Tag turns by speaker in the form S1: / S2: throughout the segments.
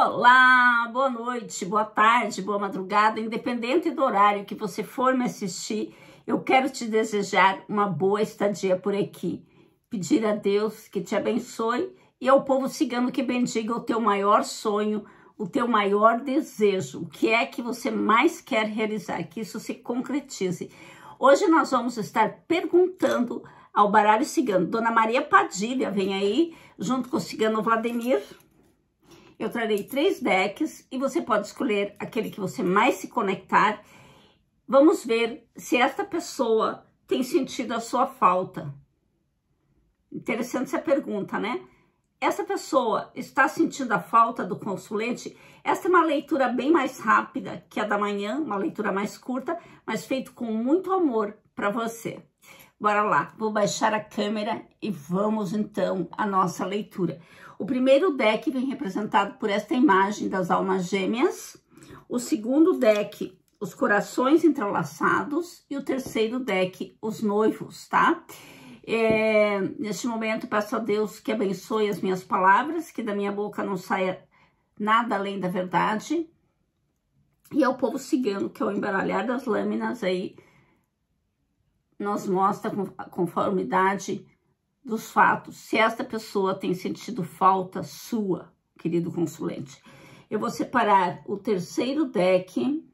S1: Olá, boa noite, boa tarde, boa madrugada, independente do horário que você for me assistir, eu quero te desejar uma boa estadia por aqui. Pedir a Deus que te abençoe e ao povo cigano que bendiga o teu maior sonho, o teu maior desejo, o que é que você mais quer realizar, que isso se concretize. Hoje nós vamos estar perguntando ao baralho cigano. Dona Maria Padilha vem aí, junto com o cigano Vladimir. Eu trarei 3 decks e você pode escolher aquele que você mais se conectar. Vamos ver se esta pessoa tem sentido a sua falta. Interessante essa pergunta, né? Essa pessoa está sentindo a falta do consulente? Esta é uma leitura bem mais rápida que a da manhã, uma leitura mais curta, mas feito com muito amor para você. Bora lá, vou baixar a câmera e vamos então à nossa leitura. O primeiro deck vem representado por esta imagem das almas gêmeas. O segundo deck, os corações entrelaçados. E o terceiro deck, os noivos, tá? Neste momento, peço a Deus que abençoe as minhas palavras, que da minha boca não saia nada além da verdade. E ao povo cigano, que ao embaralhar das lâminas aí, nos mostra a conformidade dos fatos, se esta pessoa tem sentido falta sua, querido consulente. Eu vou separar o terceiro deck.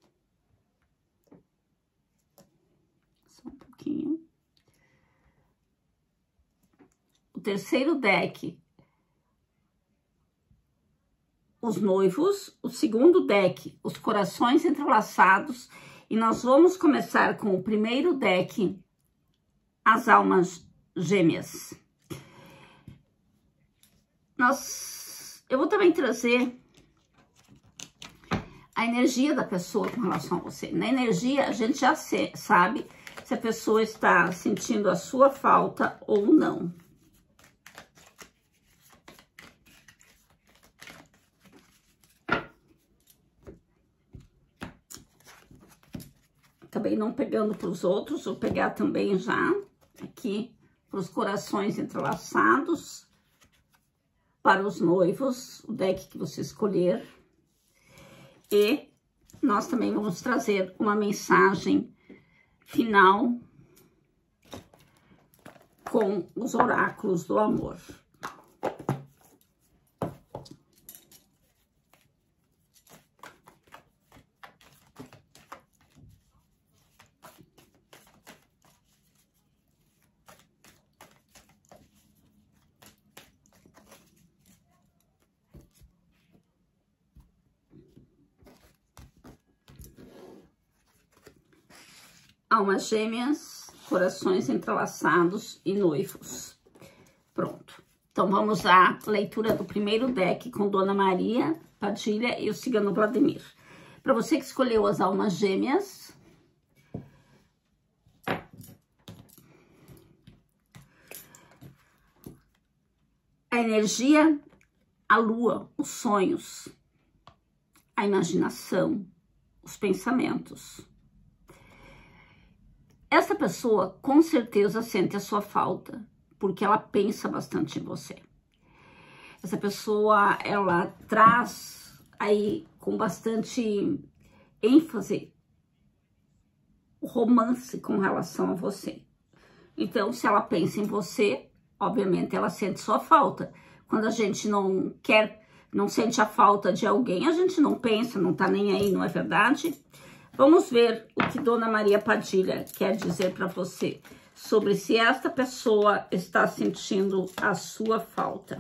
S1: Só um pouquinho. O terceiro deck, os noivos. O segundo deck, os corações entrelaçados. E nós vamos começar com o primeiro deck, as almas gêmeas. Eu vou também trazer a energia da pessoa com relação a você. Na energia, a gente já sabe se a pessoa está sentindo a sua falta ou não. Acabei não pegando para os outros, vou pegar também já aqui para os corações entrelaçados, para os noivos, o deck que você escolher. E nós também vamos trazer uma mensagem final com os oráculos do amor. Almas gêmeas, corações entrelaçados e noivos. Pronto. Então, vamos à leitura do primeiro deck com Dona Maria Padilha e o cigano Vladimir. Para você que escolheu as almas gêmeas, a energia, a lua, os sonhos, a imaginação, os pensamentos. Essa pessoa com certeza sente a sua falta, porque ela pensa bastante em você. Essa pessoa, ela traz aí com bastante ênfase o romance com relação a você. Então, se ela pensa em você, obviamente ela sente sua falta. Quando a gente não sente a falta de alguém, a gente não pensa, não tá nem aí, não é verdade? Vamos ver o que Dona Maria Padilha quer dizer para você sobre se esta pessoa está sentindo a sua falta.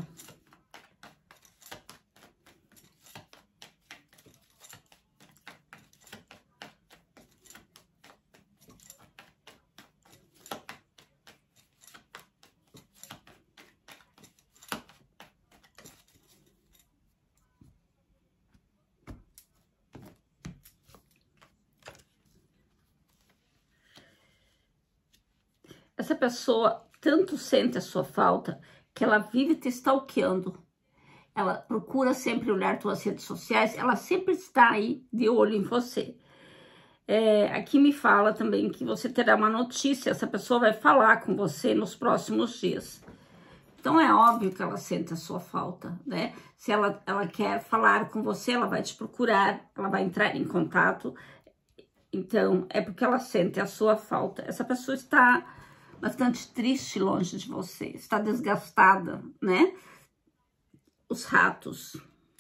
S1: Essa pessoa tanto sente a sua falta que ela vive te stalkeando. Ela procura sempre olhar suas redes sociais, ela sempre está aí de olho em você. Aqui me fala também que você terá uma notícia, essa pessoa vai falar com você nos próximos dias. Então, é óbvio que ela sente a sua falta, né? Se ela quer falar com você, ela vai te procurar, ela vai entrar em contato. Então, é porque ela sente a sua falta. Essa pessoa está bastante triste longe de você, está desgastada, né? Os ratos.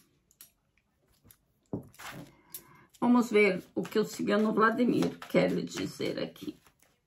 S1: Vamos ver o que o cigano Vladimir quer lhe dizer aqui.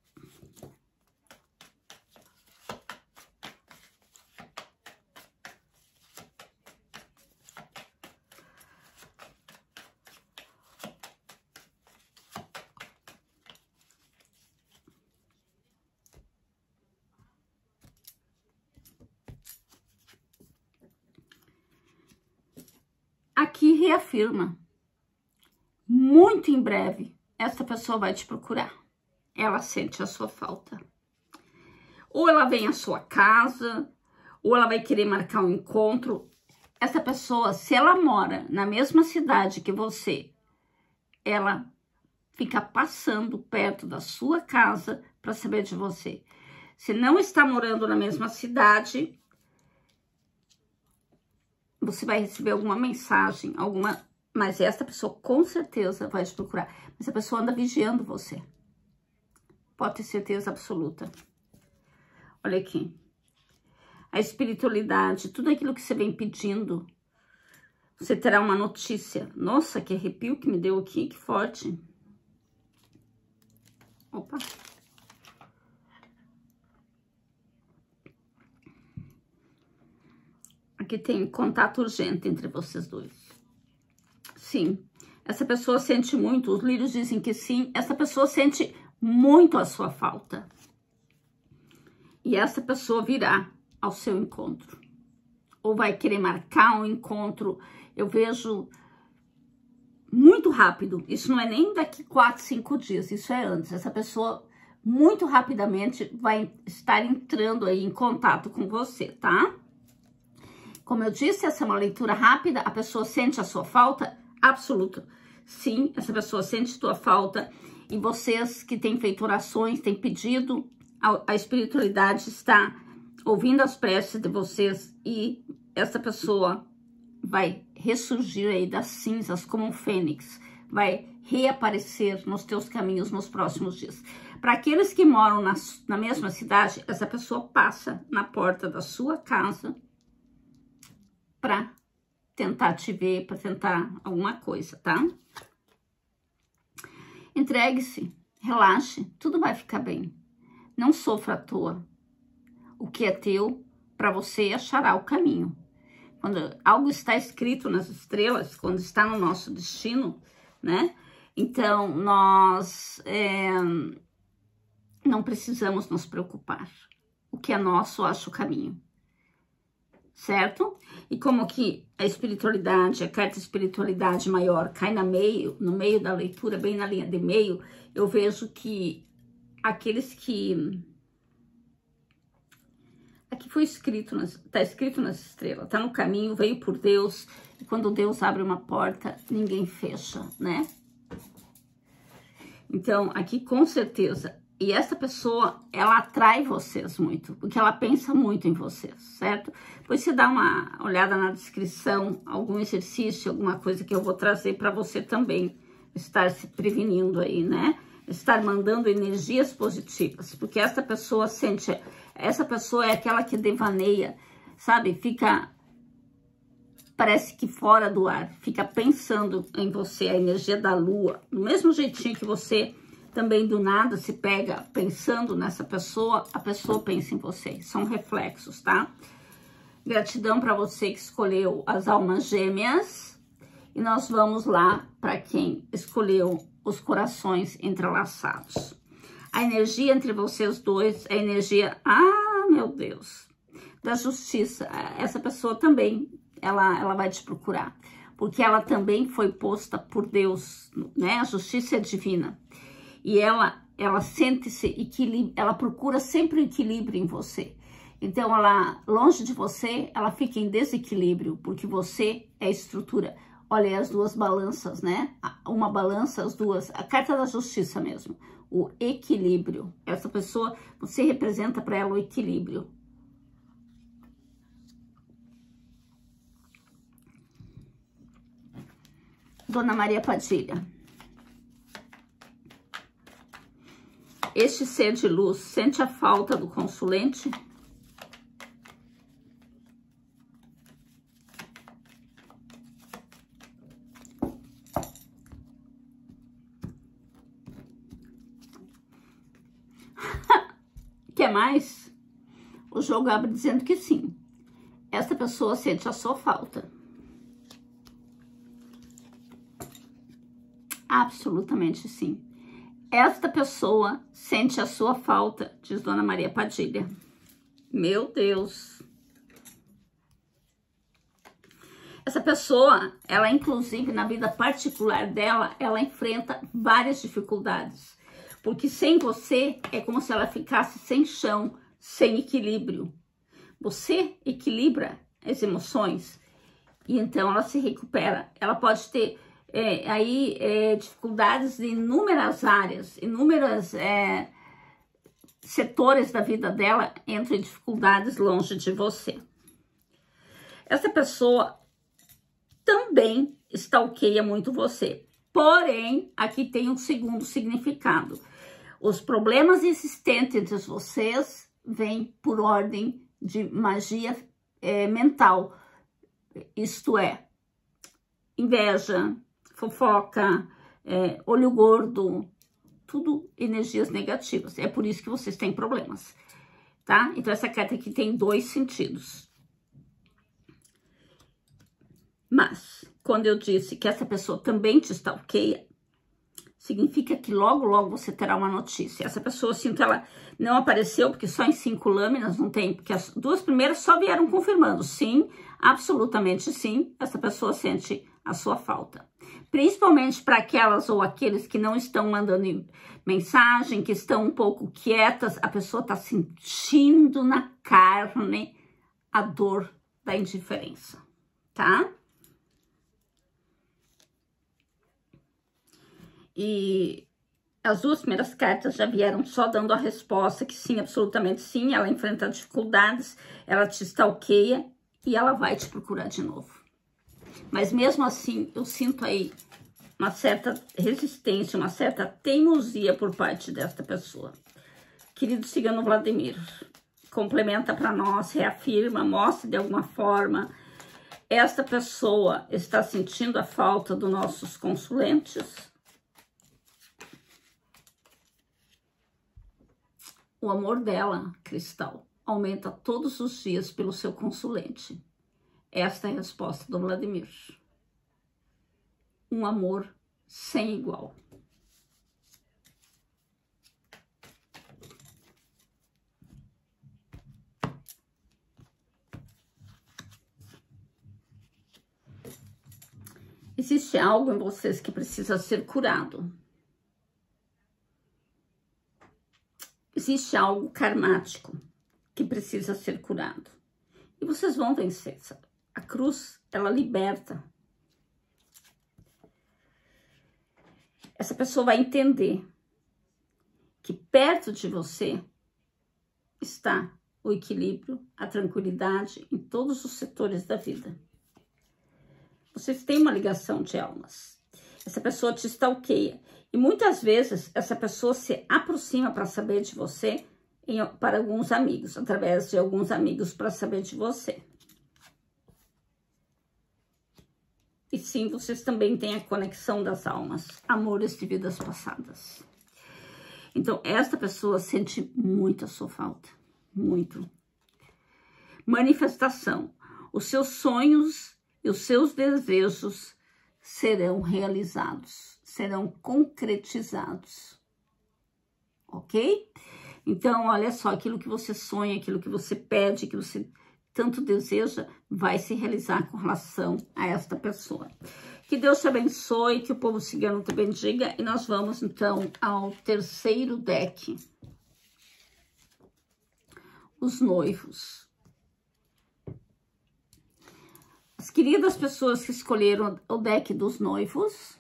S1: Aqui reafirma, muito em breve, essa pessoa vai te procurar. Ela sente a sua falta. Ou ela vem à sua casa, ou ela vai querer marcar um encontro. Essa pessoa, se ela mora na mesma cidade que você, ela fica passando perto da sua casa para saber de você. Se não está morando na mesma cidade, você vai receber alguma mensagem, mas essa pessoa com certeza vai te procurar. Mas a pessoa anda vigiando você. Pode ter certeza absoluta. Olha aqui. A espiritualidade, tudo aquilo que você vem pedindo, você terá uma notícia. Nossa, que arrepio que me deu aqui, que forte. Opa. Aqui tem contato urgente entre vocês dois. Sim, essa pessoa sente muito, os lírios dizem que sim, essa pessoa sente muito a sua falta. E essa pessoa virá ao seu encontro. Ou vai querer marcar um encontro, eu vejo muito rápido. Isso não é nem daqui 4, 5 dias, isso é antes. Essa pessoa muito rapidamente vai estar entrando aí em contato com você, tá? Como eu disse, essa é uma leitura rápida, a pessoa sente a sua falta? Absoluto. Sim, essa pessoa sente a sua falta. E vocês que têm feito orações, têm pedido, a espiritualidade está ouvindo as preces de vocês e essa pessoa vai ressurgir aí das cinzas como um fênix, vai reaparecer nos teus caminhos nos próximos dias. Para aqueles que moram na mesma cidade, essa pessoa passa na porta da sua casa para tentar te ver, para tentar alguma coisa, tá? Entregue-se, relaxe, tudo vai ficar bem. Não sofra à toa. O que é teu, para você achará o caminho. Quando algo está escrito nas estrelas, quando está no nosso destino, né? Então, nós não precisamos nos preocupar. O que é nosso, acha o caminho. Certo? E como que a espiritualidade, a carta espiritualidade maior cai no meio da leitura, bem na linha de meio, eu vejo que aqueles que... Aqui foi escrito, tá escrito nas estrelas, tá no caminho, veio por Deus, e quando Deus abre uma porta, ninguém fecha, né? Então, aqui com certeza, e essa pessoa, ela atrai vocês muito, porque ela pensa muito em vocês, certo? Depois você dá uma olhada na descrição, algum exercício, alguma coisa que eu vou trazer para você também estar se prevenindo aí, né? Estar mandando energias positivas, porque essa pessoa é aquela que devaneia, sabe? Fica, parece que fora do ar, fica pensando em você, a energia da lua, do mesmo jeitinho que você também do nada se pega pensando nessa pessoa, a pessoa pensa em você, são reflexos, tá? Gratidão para você que escolheu as almas gêmeas, e nós vamos lá para quem escolheu os corações entrelaçados. A energia entre vocês dois, a energia, meu Deus, da justiça. Essa pessoa também, ela vai te procurar, porque ela também foi posta por Deus, né? A justiça é divina. E ela sente-se equilíbrio, ela procura sempre o equilíbrio em você. Então, ela, longe de você, ela fica em desequilíbrio, porque você é a estrutura. Olha, as duas balanças, né? Uma balança, as duas, a carta da justiça mesmo, o equilíbrio. Essa pessoa, você representa para ela o equilíbrio. Dona Maria Padilha. Este ser de luz sente a falta do consulente? Quer mais? O jogo abre dizendo que sim. Esta pessoa sente a sua falta. Absolutamente sim. Esta pessoa sente a sua falta, diz Dona Maria Padilha. Meu Deus. Essa pessoa, ela inclusive na vida particular dela, ela enfrenta várias dificuldades. Porque sem você é como se ela ficasse sem chão, sem equilíbrio. Você equilibra as emoções e então ela se recupera. Ela pode ter dificuldades em inúmeras áreas, inúmeras setores da vida dela entre dificuldades longe de você. Essa pessoa também stalkeia muito você. Porém, aqui tem um segundo significado. Os problemas existentes entre vocês vêm por ordem de magia mental. Isto é, inveja, fofoca, olho gordo, tudo energias negativas. É por isso que vocês têm problemas, tá? Então, essa carta aqui tem dois sentidos. Mas, quando eu disse que essa pessoa também te stalkeia, significa que logo, logo você terá uma notícia. Essa pessoa, sinto, ela não apareceu, porque só em 5 lâminas não tem, porque as 2 primeiras só vieram confirmando. Sim, absolutamente sim, essa pessoa sente a sua falta. Principalmente para aquelas ou aqueles que não estão mandando mensagem, que estão um pouco quietas, a pessoa está sentindo na carne a dor da indiferença, tá? E as 2 primeiras cartas já vieram só dando a resposta que sim, absolutamente sim, ela enfrenta dificuldades, ela te stalkeia e ela vai te procurar de novo. Mas mesmo assim, eu sinto aí uma certa resistência, uma certa teimosia por parte desta pessoa. Querido cigano Vladimir, complementa para nós, reafirma, mostra de alguma forma. Esta pessoa está sentindo a falta dos nossos consulentes? O amor dela, Cristal, aumenta todos os dias pelo seu consulente. Esta é a resposta do Vladimir. Um amor sem igual. Existe algo em vocês que precisa ser curado. Existe algo karmático que precisa ser curado. E vocês vão vencer, sabe? A cruz, ela liberta. Essa pessoa vai entender que perto de você está o equilíbrio, a tranquilidade em todos os setores da vida. Vocês têm uma ligação de almas. Essa pessoa te stalkeia. E muitas vezes essa pessoa se aproxima para saber de você para alguns amigos, através de alguns amigos para saber de você. E sim, vocês também têm a conexão das almas, amores de vidas passadas. Então, esta pessoa sente muito a sua falta, muito. Manifestação. Os seus sonhos e os seus desejos serão realizados, serão concretizados, ok? Então, olha só, aquilo que você sonha, aquilo que você pede, que você tanto deseja, vai se realizar com relação a esta pessoa. Que Deus te abençoe, que o povo cigano te bendiga. E nós vamos, então, ao terceiro deck. Os noivos. As queridas pessoas que escolheram o deck dos noivos.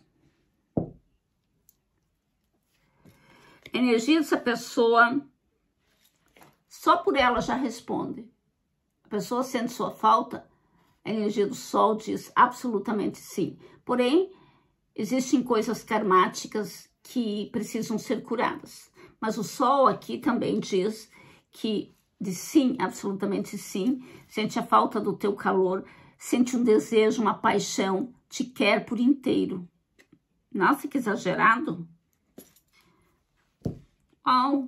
S1: A energia dessa pessoa, só por ela já responde. A pessoa sente sua falta, a energia do sol diz absolutamente sim. Porém, existem coisas karmáticas que precisam ser curadas. Mas o Sol aqui também diz que, de sim, absolutamente sim, sente a falta do teu calor, sente um desejo, uma paixão, te quer por inteiro. Nossa, que exagerado. Oh,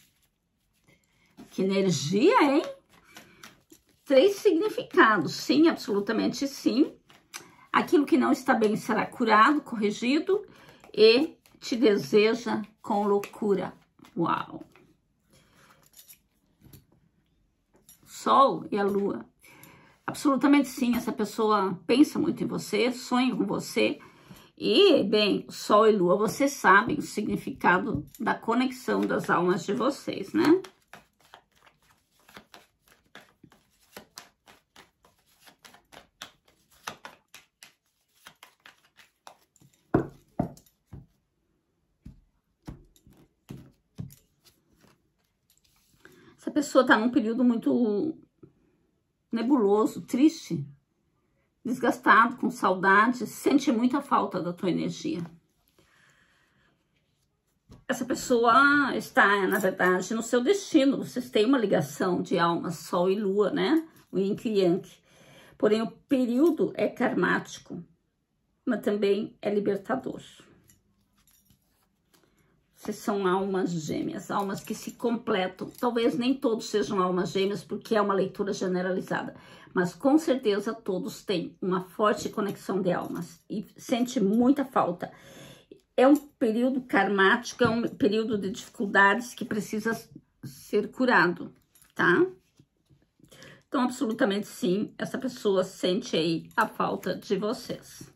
S1: que energia, hein? 3 significados, sim, absolutamente sim. Aquilo que não está bem será curado, corrigido e te deseja com loucura. Uau! Sol e a Lua. Absolutamente sim, essa pessoa pensa muito em você, sonha com você. E, bem, Sol e Lua, vocês sabem o significado da conexão das almas de vocês, né? Essa pessoa tá num período muito nebuloso, triste, desgastado, com saudade, sente muita falta da tua energia. Essa pessoa está, na verdade, no seu destino. Vocês têm uma ligação de almas, Sol e Lua, né? O Yin e Yang. Porém, o período é karmático, mas também é libertador. Vocês são almas gêmeas, almas que se completam. Talvez nem todos sejam almas gêmeas, porque é uma leitura generalizada. Mas com certeza todos têm uma forte conexão de almas e sente muita falta. É um período karmático, é um período de dificuldades que precisa ser curado, tá? Então, absolutamente sim, essa pessoa sente aí a falta de vocês.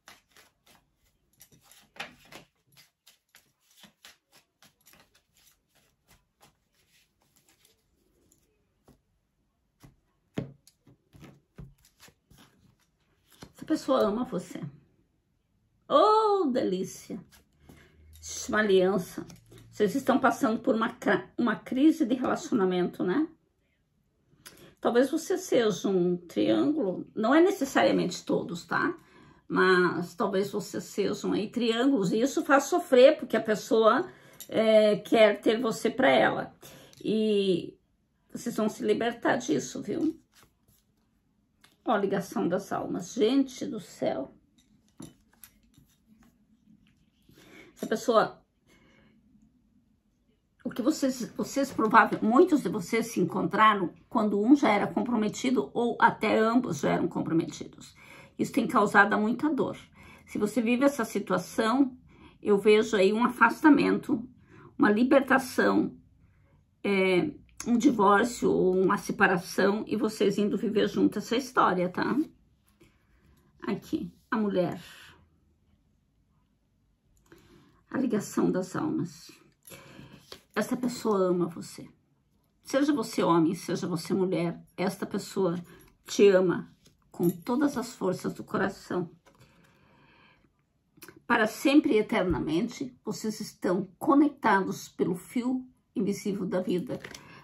S1: Essa pessoa ama você. Oh, delícia! Uma aliança. Vocês estão passando por uma crise de relacionamento, né? Talvez você seja um triângulo, não é necessariamente todos, tá? Mas talvez vocês sejam aí triângulos, e isso faz sofrer, porque a pessoa quer ter você para ela. E vocês vão se libertar disso, viu? Ó, a ligação das almas. Gente do céu. Essa pessoa... O que vocês provavelmente, muitos de vocês se encontraram quando um já era comprometido ou até ambos já eram comprometidos. Isso tem causado muita dor. Se você vive essa situação, eu vejo aí um afastamento, uma libertação, um divórcio ou uma separação e vocês indo viver junto essa história, tá? Aqui, a mulher. A ligação das almas. Essa pessoa ama você. Seja você homem, seja você mulher, esta pessoa te ama com todas as forças do coração. Para sempre e eternamente, vocês estão conectados pelo fio invisível da vida.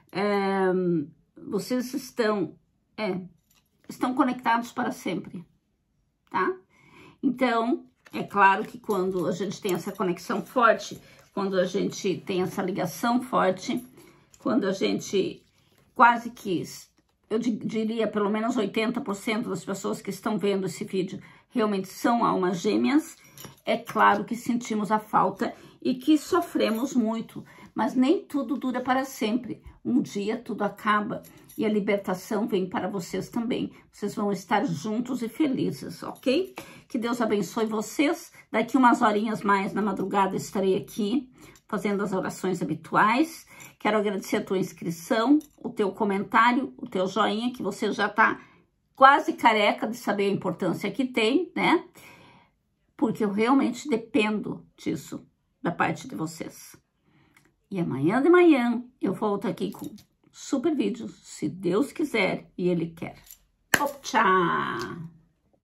S1: Vocês estão conectados para sempre, tá? Então, é claro que quando a gente tem essa conexão forte, quando a gente tem essa ligação forte, quando a gente quase que, eu diria, pelo menos 80% das pessoas que estão vendo esse vídeo realmente são almas gêmeas, é claro que sentimos a falta e que sofremos muito, mas nem tudo dura para sempre. Um dia tudo acaba e a libertação vem para vocês também. Vocês vão estar juntos e felizes, ok? Que Deus abençoe vocês. Daqui umas horinhas mais na madrugada estarei aqui fazendo as orações habituais. Quero agradecer a tua inscrição, o teu comentário, o teu joinha, que você já está quase careca de saber a importância que tem, né? Porque eu realmente dependo disso, da parte de vocês. E amanhã de manhã eu volto aqui com super vídeos, se Deus quiser e Ele quer. Tchau!